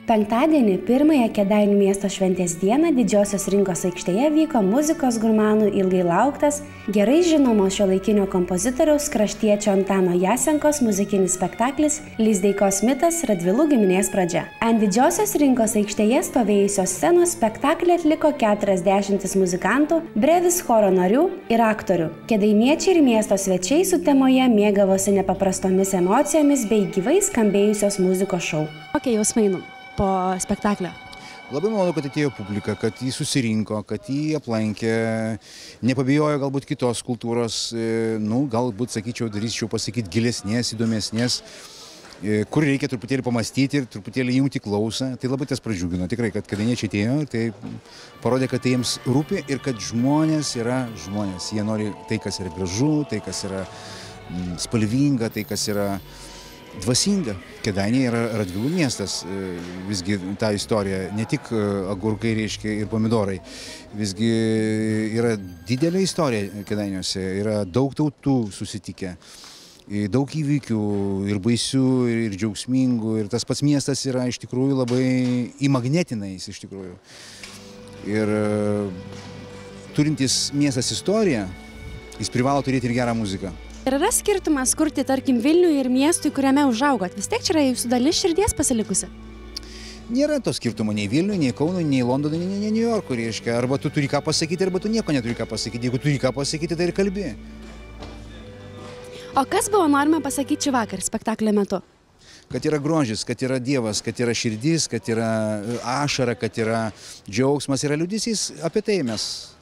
Penktadienį, pirmąją Kėdainių miesto šventės dieną, Didžiosios rinkos aikštėje vyko muzikos gurmanų ilgai lauktas, gerai žinomo šiuolaikinio kompozitoriaus kraštiečio Antano Jasenkos muzikinis spektaklis Lizdeikos mitas Radvilų giminės pradžia. Ant Didžiosios rinkos aikštėje stovėjusios scenos spektaklį atliko 40 muzikantų, brevis choro narių ir aktorių. Kėdainiečiai ir miesto svečiai sutemoje mėgavosi nepaprastomis emocijomis bei gyvai skambėjusios muzikos šou. Kokie jausmai po spektaklio? Labai malonu, kad atėjo publika, kad jį susirinko, kad jį aplankė, nepabijojo galbūt kitos kultūros, galbūt, sakyčiau, daryčiau pasakyti gilesnės, įdomesnės, kur reikia truputėlį pamastyti ir truputėlį jungti klausą. Tai labai tas pradžiugino, tikrai, kad kėdainiečiai atėjo ir tai parodė, kad tai jiems rūpi ir kad žmonės yra žmonės. Jie nori tai, kas yra gražu, tai, kas yra spalvinga, tai, kas yra dvasinga. Kėdainiai yra Radvilų miestas, visgi ta istorija, ne tik agurkai, reiškia, ir pomidorai, visgi yra didelė istorija Kėdainiuose, yra daug tautų susitikę, daug įvykių ir baisių, ir džiaugsmingų, ir tas pats miestas yra iš tikrųjų labai įmagnetinais iš tikrųjų. Ir turintis miestas istoriją, jis privalo turėti ir gerą muziką. Ir yra skirtumas kurti, tarkim, Vilniui ir miestui, kuriame užaugot? Vis tiek čia yra jūsų dalis širdies pasilikusi? Nėra to skirtumo nei Vilniui, nei Kaunui, nei Londonui, nei New Yorkui, reiškia. Arba tu turi ką pasakyti, arba tu nieko neturi ką pasakyti. Jeigu turi ką pasakyti, tai ir kalbi. O kas buvo norima pasakyti šį vakar spektaklio metu? Kad yra grožis, kad yra Dievas, kad yra širdis, kad yra ašara, kad yra džiaugsmas, yra liūdesys. Apie tai mes